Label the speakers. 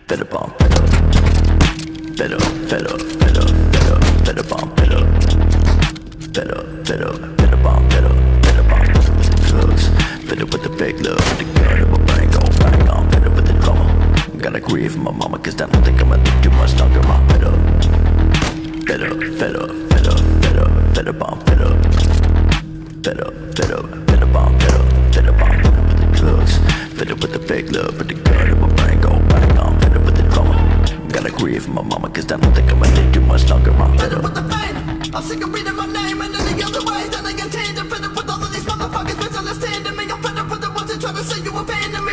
Speaker 1: fed up on fed up, fed up, fed up, fed up, fed up, fed up on fed up, fed up, fed up, fed up on fed up, fed up on fed up with the drugs, fed up with the fake love, with the gun in my brain going bang on, fed up with the drama. Gotta grieve for my mama, cause I don't think I'ma live too much longer. I'm fed up, fed up, fed up, fed up, fed up, fed up on fed up, fed up, fed up, fed up on fed up, fed up on fed up with the drugs, fed up with the fake love, with the gun in my brain going bang on, fed up with the drama. Gotta grieve for my mama, cause I don't think I'ma live too much longer. I'm fed up with the pain. I'm sick of reading my name and any other way that I get tainted. Fed up with all of these motherfuckers misunderstanding me. I'm fed up with the ones that try to say you abandon me.